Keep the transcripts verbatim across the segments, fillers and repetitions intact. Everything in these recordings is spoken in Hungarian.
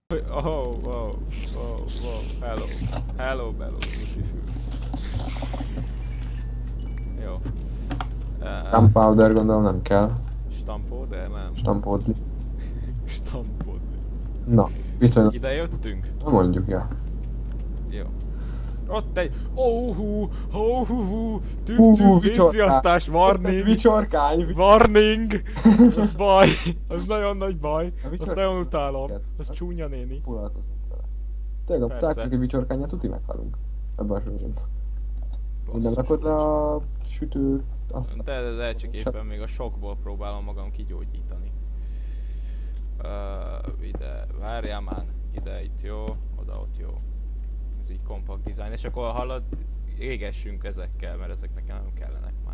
Oh, wow, wow, wow, hello, hello, bello, Lucifer. Jó. Uh, Gunpowder gondolom nem kell. Stampó, de nem. Stampódli. Stampódli. Na, viszonylag Ide jöttünk? nem mondjuk, ja. Jó. Ott egy... Oh, hú, oh, hú, hú, tüp, Hú, tüp, vicsorká. vészriasztás, warning, Vicsorkány! vi- warning, az baj, az nagyon nagy baj, A azt vicsorkány- nagyon utálom, az Azt- csúnya néni. Foglalkozunk vele. Tényleg, ha Persze. találkozunk egy vicsorkányát, tuti meghalunk. Ebben a sorban. Hogy nem Basszus. rakod le a sütő... Azt De, de, de csak Csak- éppen még a sokból próbálom magam kigyógyítani. Uh, ide, várjál már, ide, itt jó, oda, ott jó. Ez így kompakt design, és akkor hallod, égessünk ezekkel, mert ezek nekem nem kellenek már.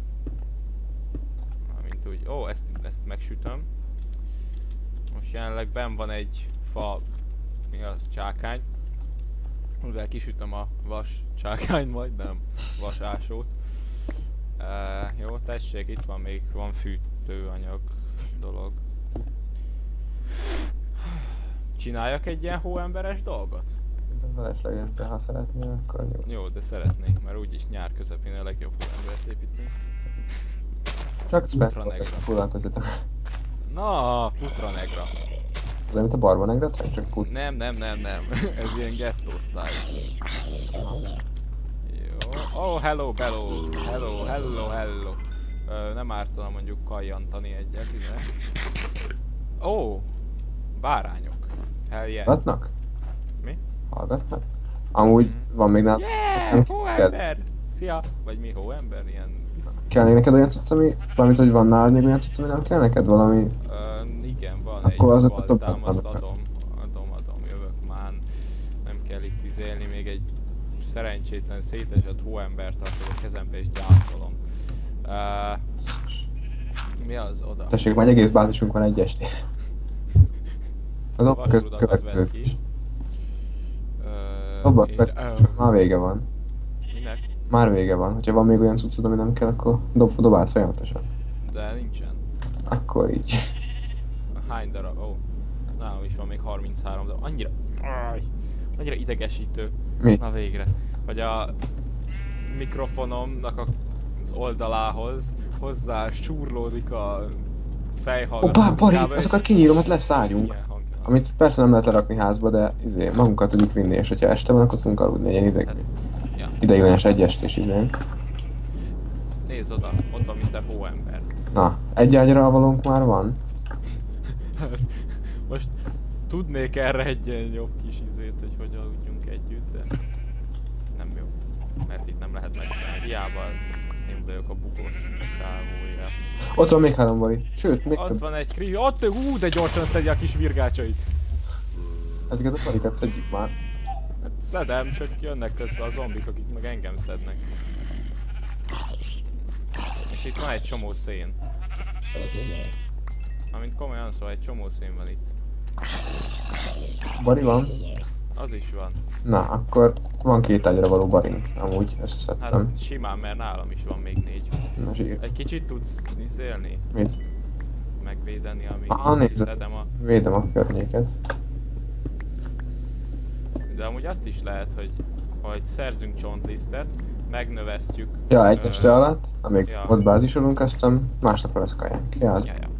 Na, mint úgy, ó, ezt, ezt megsütöm. Most jelenleg benn van egy fa, mi az, csákány. Mivel kisütöm a vas csákány, majd nem, vas ásót. Uh, jó, tessék, itt van még, van fűtőanyag dolog. Csináljak egy ilyen hóemberes dolgot? felesleges, de ha szeretnél, akkor jó. Jó, de szeretnék, mert úgyis nyár közepén a legjobb hóembert építeni. Csak Putra spam negra. foglalkozzatok. Na, putra negra. Az olyan, mint a barba negra, csak csak put. Nem, nem, nem, nem. Ez ilyen ghetto style. Jó. Oh, hello, bello. Hello, hello, hello. Ö, nem ártana mondjuk kajjantani egyet, ide. Ó, oh, bárányok. Hell yeah. Hallgatnak? Mi? Hallgatnak? Amúgy Mhm. van még nálad. Yeah, nem hóember! Szia! Vagy mi hóember? Ilyen... Kell neked olyan cucc, ami... Valamint, hogy van nálad még olyan cucc, ami nem kell neked? Valami... Ö, igen, van Akkor egy azokat baltám, azt dobd. adom, adom, adom, jövök már. Nem kell itt izélni, még egy szerencsétlen szétesett hóembert tartok a kezembe és gyászolom. Uh, mi az oda? Tessék, már egy egész bázisunk van egy estére. Az a kö- Vasrudakat vett következő ki. is. Ö, Abba a én- következő, ö, már vége van. Minek? Már vége van. Hogyha van még olyan cuccod, ami nem kell, akkor dob, dob át folyamatosan. De nincsen. Akkor így. Hány darab? Ó, oh, nálam is van még harminchárom, de annyira... Aj, annyira idegesítő. Mi? Na végre. Hogy a mikrofonomnak a, az oldalához hozzá súrlódik a fejhallgató. Ó, bá, Bari, kábel, és azokat kinyírom, hát lesz ágyunk. ilyen hangja van. Amit persze nem lehet lerakni házba, de izé, magunkat tudjuk vinni, és hogyha este van, akkor tudunk aludni egy ilyen ideg... Hát, ja. ideiglenes egy estés idején. Nézd oda, ott van miszter Hóember. Na, egy ágyra valónk már van. Hát, most tudnék erre egy ilyen jobb kis izét, hogy hogy aludjunk együtt, de nem jó. Mert itt nem lehet megcsinálni. Hiába én vagyok a bugos csávója. Ott van még három Bari. Sőt, még Ott több. van egy kri... Ott, hú, de gyorsan szedje a kis virgácsait. Ezeket a Barikat szedjük már. Hát szedem, csak jönnek közben a zombik, akik meg engem szednek. És itt van egy csomó szén. Amint komolyan szól, egy csomó szén van itt. Bari van? Az is van. Na, akkor van két ágyra való Barink. Amúgy összeszedtem. Hát simán, mert nálam is van még négy. Na, zsír. Egy kicsit tudsz izélni? Mit? Megvédeni, amíg Aha, így nézd. szedem a... Védem a környéket. De amúgy azt is lehet, hogy, hogy szerzünk csontlisztet, megnövesztjük... Ja, egy ö, este alatt, amíg ja. ott bázisolunk, aztán másnapra lesz kajánk. Ja, az... Ja, ja.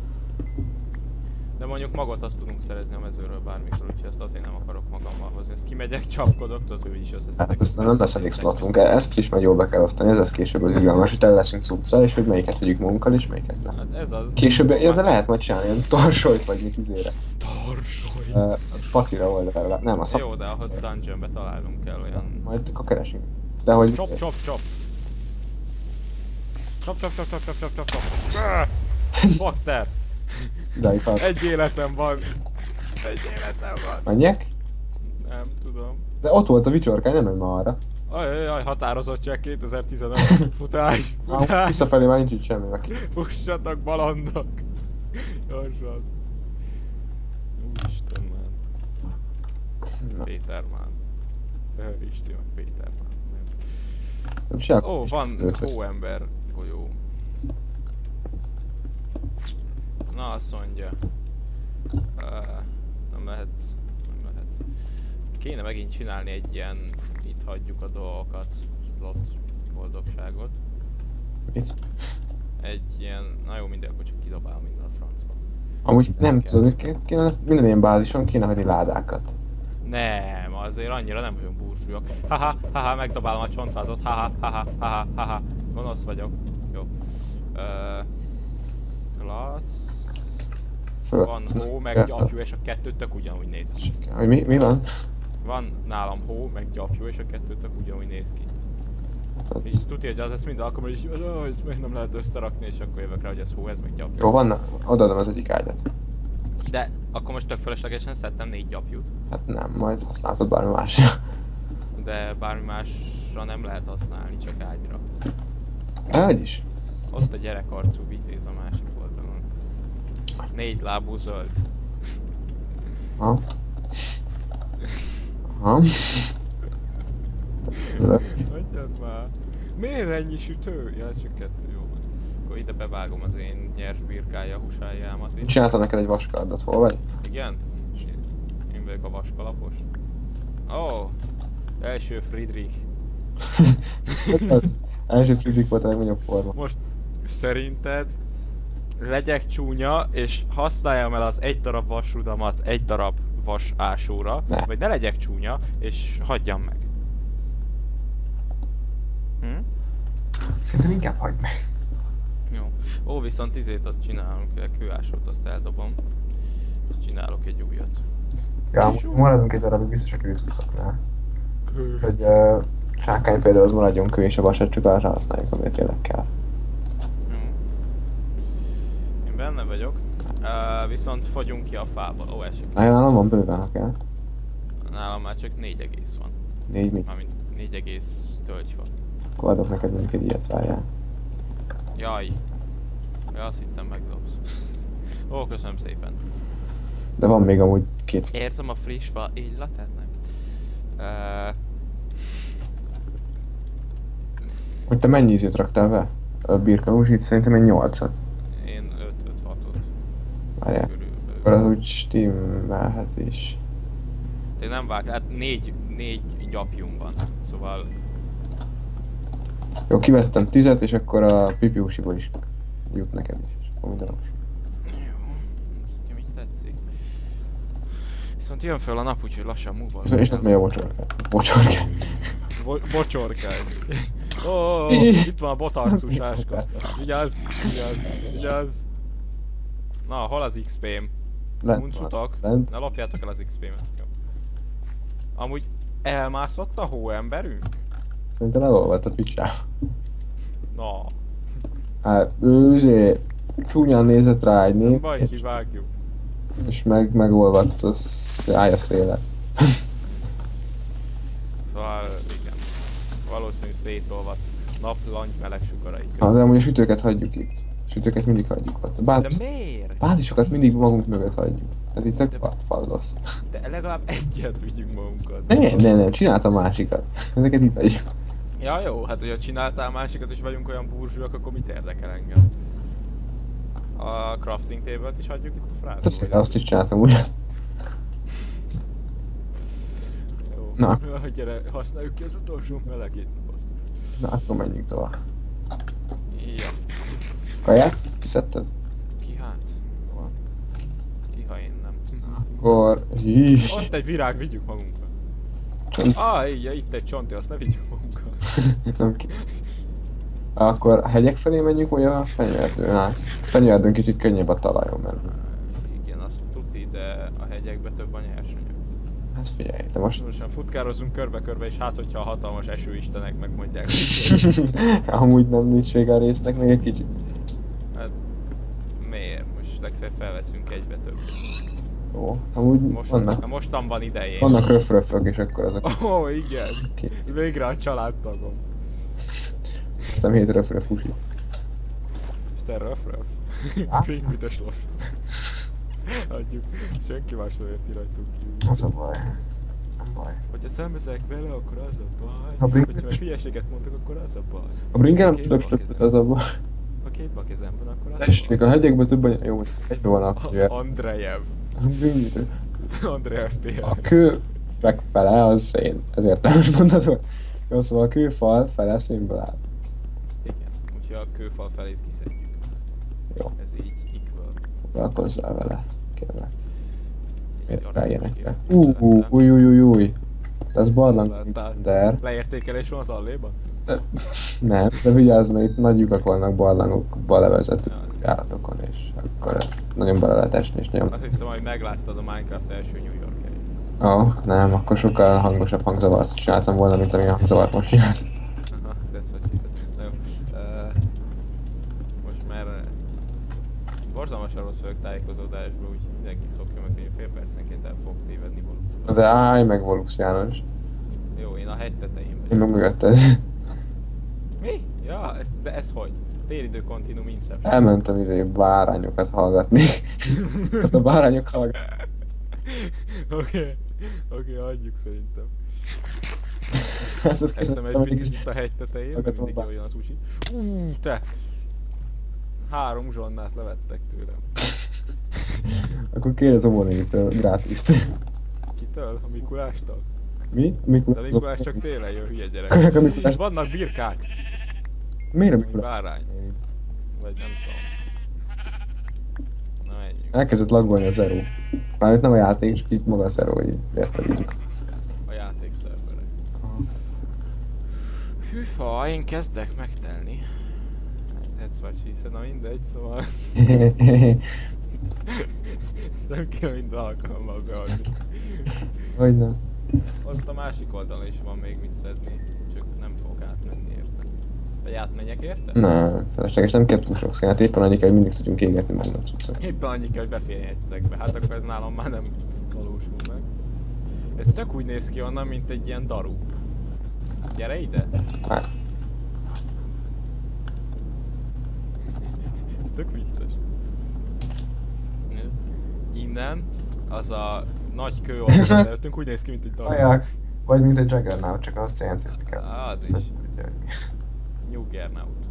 De mondjuk magot azt tudunk szerezni a mezőről bármikor, úgyhogy ezt azért nem akarok magammal hozni. Ezt kimegyek, csapkodok, tudod, hogy is összeszedek. Hát aztán nem lesz elég slotunk, ezt is majd jól be kell osztani, ez lesz később az izgalmas, hogy el leszünk cuccal, és hogy melyiket vegyük magunkkal, és melyiket nem. Hát ez az... Később, ja, de lehet majd csinálni ilyen tarsolyt, vagy mit izére. Tarsoly. Uh, pacira oldalra, nem a szap... Jó, de ahhoz dungeonbe találnunk kell olyan... Majd akkor keresünk. De hogy... Csop, csop, csop! Csop, csop, csop, csop, csop, csop, csop, csop! Öh! Bakter! Idáig tart. Egy életem van! Egy életem van! Menjek? Nem tudom. De ott volt a vicsorkány, nem megy ma arra. Ajajaj, határozottság kétezer-tizenöt. Futás! Ah, Futás! visszafelé már nincs itt semmi neki. Fussatok, balandok! Gyorsan! Úristen már. Na. Péter már. Isti meg Péter már. Nem se akkor Ó, is van őt, hogy- hóember golyó. Na azt mondja. Uh, na Nem lehet, nem lehet. Kéne megint csinálni egy ilyen, itt hagyjuk a dolgokat, slot boldogságot. Mit? Egy ilyen, na jó, minden, akkor csak kidobál minden a francba. Amúgy nem tudod, mit kéne, kéne, minden ilyen bázison kéne hagyni ládákat. Nem, azért annyira nem vagyunk búrsúlyok. Haha, haha, megdobálom a csontvázot, haha, haha, haha, haha, gonosz vagyok. Jó. Ö... Klassz... Föl. Van hó, meg gyapjú, és a kettő tök ugyanúgy néz ki. Hogy mi, mi van? Van nálam hó, meg gyapjú, és a kettő tök ugyanúgy néz ki. Hát És az... tudja, hogy az ezt minden alkalommal is, hogy ezt még nem lehet összerakni, és akkor jövök rá, hogy ez hó, ez meg gyapjú. Jó, van, odaadom az egyik ágyat. De akkor most tök feleslegesen szedtem négy gyapjút. Hát nem, majd használhatod bármi másra. De bármi másra nem lehet használni, csak ágyra. Dehogy is. Ott a gyerekarcú vitéz a másik oldalon. Négy lábú zöld. Aha. Aha. Hagyjad már! Miért ennyi sütő? Ja, ez csak kettő, jó van. Akkor ide bevágom az én nyers birkája húsájámat is. Csináltam neked egy vaskardot, hol vagy? Igen? Én vagyok a vaskalapos. Ó! Oh, első Friedrich. Az első Friedrich volt a legnagyobb forma. Most szerinted legyek csúnya és használjam el az egy darab vasrudamat egy darab vas ásóra, ne. Vagy ne legyek csúnya és hagyjam meg. Hm? Szerintem inkább hagyd meg. Jó. Ó, viszont izét azt csinálunk, a kőásót azt eldobom. És csinálok egy újat. Ja, maradunk egy darabig biztos a kőcucoknál. Hogy uh, sákány például az maradjon kő és a vasat csak arra használjuk, amit tényleg kell. Jó. Én benne vagyok. Uh, viszont fogyunk ki a fába. Ó, esik. Nálam van bőven, ha kell. Nálam már csak négy egész van. Négy mit? Mármint négy egész tölgyfa. Akkor adok neked mondjuk egy ilyet, várjál. Jaj. Ja, azt hittem megdobsz. Ó, köszönöm szépen. De van még amúgy két... Érzem a friss fa illatát, nem? Uh, Hogy te mennyi ízét raktál be? A birkanúsit szerintem egy nyolcat. én öt hatot. Várjál. Akkor az úgy stimmelhet is. Én nem vág, hát négy, négy gyapjunk van, szóval... Jó, kivettem tizet, és akkor a pipiúsiból is jut neked is. És akkor minden okos. Jó, ez nekem így tetszik. Viszont jön föl a nap, úgyhogy lassan múval. És hát megy a bocsorkány. Bocsorkány. Bo- bocsorkány. Ó, oh, oh, oh, itt van a botarcú sáska. Vigyázz, vigyázz, vigyázz. Na, hol az iksz pém? Lent Uncutok. van, lent. Ne lopjátok el az iksz pémet. Jó. Amúgy elmászott a hóemberünk? Szerintem elolvadt a picsába. Na, Hát ő üzé csúnyán nézett rá egy nem nép, baj, és, kivágjuk. és meg megolvadt az állja széle. Szóval igen. Valószínű szétolvadt naplangy meleg sugarai Ha, közt. de amúgy a sütőket hagyjuk itt. A sütőket mindig hagyjuk ott. A De bázis, miért? bázisokat mindig magunk mögött hagyjuk. Ez itt De- tök fa- fallosz. De legalább egyet vigyünk magunkat. Nem, nem, nem, csináltam másikat. Ezeket itt hagyjuk. Ja jó, hát hogyha csináltál másikat és vagyunk olyan burzsúlyok, akkor mit érdekel engem? A crafting table-t is hagyjuk itt a frázba? Azt, azt is csináltam úgy. Jó. Na. Hogy gyere, használjuk ki az utolsó melegét, basszus. Na, akkor menjünk tovább. Ja. Kaját? Kiszedted? Ki hát? Ki ha én nem. Akkor... Hís. Ott egy virág, vigyük magunkkal. Csont. Ah, így, itt egy csonti, azt ne vigyük magunkkal. Nem ki. Akkor a hegyek felé menjünk, vagy a fenyőerdőn át? Fenyőerdőn kicsit könnyebb a talajon menni. Igen, azt tuti, de a hegyekbe több a nyersanyag. Hát figyelj, de most... Most futkározunk körbe-körbe, és hát hogyha a hatalmas esőistenek megmondják. Amúgy nem nincs vége a résznek, még egy kicsit. Hát miért? Most legfeljebb felveszünk egybe több. Jó, amúgy Most, vannak, mostan van idején. vannak röfröfök, és akkor azok... Ó, oh, igen. Ki? Végre a családtagom. Aztán hét röfröf usit. miszter Röf-Röf. Ah. Bring me the slof. Adjuk. Senki más nem érti rajtunk kívül. Az a baj. Nem baj. Hogyha szembeszek vele, akkor az a baj. Ha bring- Hogyha meg hülyeséget mondok, akkor az a baj. A bringerem Két több bal stöppet az a baj. Ha két bal kezem van, akkor az a Tessék, baj. a hegyekben több anya... Jó, egyben van a... A- Andrejev. Bring me the... André ef pé el. A kő fele az én, ezért nem is mondhatod. Jó, szóval a kőfal fele színből áll. Igen, úgyhogy a kőfal felét kiszedjük. Jó, Ez így equal. foglalkozzál vele, kérlek. Miért Egy feljenek aranyos le? kép. Ú, ú, új, új, új, új. Ez barlang Láttál? der. Leértékelés van az alléban? Nem, de vigyázz, mert itt nagy lyukak vannak barlangokba levezető Ja, az járatokon, és akkor nagyon bele lehet esni, és nagyon... Azt hittem, hogy megláttad a Minecraft első New York-et. Ó, oh, nem, akkor sokkal hangosabb hangzavart csináltam volna, mint amilyen hangzavart most csinált. Aha, that's what she said. Na jó. Uh, most már uh, borzalmasan rossz vagyok tájékozódásban, úgy mindenki szokja meg, hogy én fél percenként el fogok tévedni Voluxtól. De állj meg Volux János. Jó, én a hegy tetején Én vagyok. meg mögötted. Mi? Ja, ez, de ez hogy? Téridő Continuum Inception. Elmentem izé bárányokat hallgatni. Hát a bárányok hallgatni. Oké, oké, hagyjuk szerintem. Hát az Eszem egy picit itt a hegy tetején, Hallgatom mindig a jól jön az usi. Ú, te! Három uzsonnát levettek tőlem. Akkor kérdez Omonétől gratiszt. Kitől? A Mikulástól? Mi? Mikulás? De a Mikulás csak télen jön, hülye gyerek. Akkor a Mikulás- Vannak birkák! Miért a Vagy Mikulás? bárány. Vagy nem tudom. Na menjünk. Elkezdett laggolni a Zero. Mármint nem a játék, csak így maga a Zero, így érted így. A játékszerverek. Hűha, én kezdek megtelni. That's what she said, na mindegy, szóval nem kell minden alkalommal beadni. Hogy nem? Ott a másik oldalon is van még mit szedni, csak nem fogok átmenni érte. Vagy átmenjek érte? Nem, felesleges, nem kell túl sok színát, éppen annyi kell, hogy mindig tudjunk égetni magunknak cuccot. Éppen annyi kell, hogy beférjen egy szegbe, hát akkor ez nálam már nem valósul meg. Ez tök úgy néz ki onnan, mint egy ilyen daru. Gyere ide! Hát, Ez tök vicces. Nézd. Innen, az a nagy kő oldal előttünk úgy néz ki, mint egy daru. Aják, vagy mint egy Juggernaut, csak az cé en cé-zni kell. Az is. Juggernaut.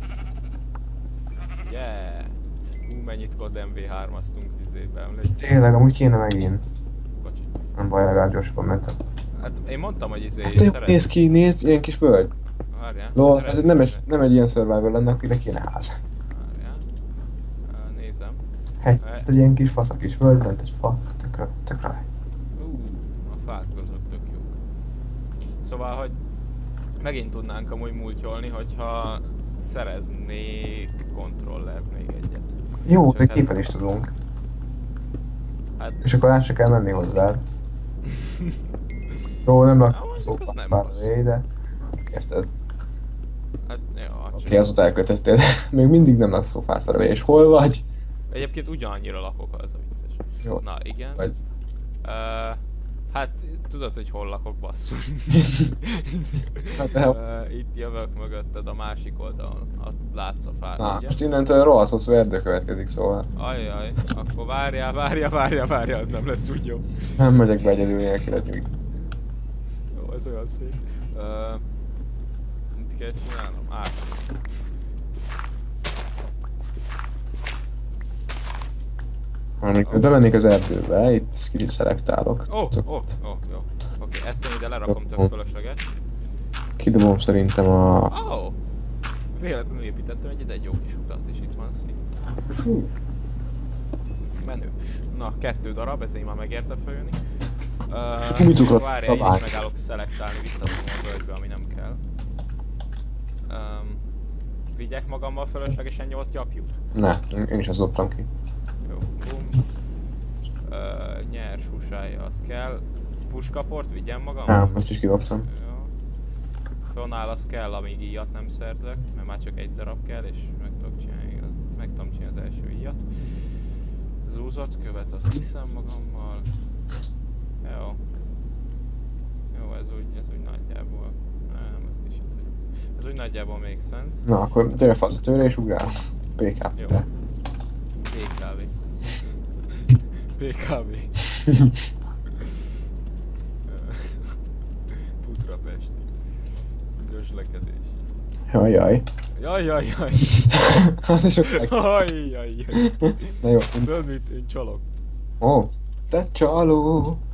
Yeah! Hú, mennyit kod em vé hármaztunk izébe, emlékszel? Tényleg, amúgy kéne megint. Bocsi. Nem baj, legalább gyorsabban mentem. Hát én mondtam, hogy izé... Ezt olyan néz ki, nézd, ilyen kis völgy. Várjál. Lol, szeretnék ez nem egy, benne. nem egy ilyen survival lenne, akkor ide kéne ház. Várjál. Uh, nézem. Hegy, Ne. egy ilyen kis fasz, a kis völgy, lent egy fa, tök, tök rá. Ú, a fák azok tök jók. Szóval, hogy megint tudnánk amúgy multyolni, hogyha szereznék kontrollert még egyet. Jó, Csak de hát- képen is tudunk. Hát, És akkor át se kell menni hozzád. Jó, nem laksz Ah, mondjuk szóval az nem pár rossz. de... Érted? hát jó, Oké, csak... azóta elkötöztél, de még mindig nem laksz szófárfelé, és hol vagy? Egyébként ugyanannyira lakok, az a vicces. Jó. Na, igen. Vagy... Uh, hát, tudod, hogy hol lakok, basszus. Hát, de- uh, itt jövök mögötted a másik oldalon. Ott látsz a fát, Na, ugye? most innentől rohadt hosszú erdő következik, szóval Ajjaj, akkor várjál, várjál, várjál, várjál, az nem lesz úgy jó. nem megyek be egyedül nélküled nyugi. Jó, ez olyan szép. Uh, mit kell csinálnom? Át. Amikor bemennék az erdőbe, itt skill szelektálok. Ó, Csak ó, ó, jó. Oké, ezt én ide lerakom tök fölösleges. Kidobom szerintem a... Ó! Oh, véletlenül építettem egy ide egy jó kis utat, és itt van szép. Fú. Menő. Na, kettő darab, ezért már megérte feljönni. Gumicukrot, Uh, várjál, én is szabály. megállok szelektálni, visszadom a völgybe, ami nem kell. Um, vigyek magammal fölöslegesen nyolc gyapjút? Ne, én is azt dobtam ki. Jó, bum. Uh, nyers húsája, az kell. Puskaport vigyem magam? Nem, ezt is kidobtam. Jó. Fonál az kell, amíg íjat nem szerzek, mert már csak egy darab kell, és meg tudok csinálni, meg tudom csinálni az első íjat. Zúzott követ, azt viszem magammal. Jó. Jó, ez úgy, ez úgy nagyjából. Nem, ezt is itt hagyom. Ez úgy nagyjából make sense. Na, akkor tőle fasz, tőle és ugrál. pé ká. Jó. pé ká vé. pé ká vé. Putrapesti. Közlekedés. Jaj, jaj. Jaj, jaj, jaj. Hát is sokáig. Jaj, jaj, jaj. Na jó. Tudod mit? Én csalok. Ó, Te csaló!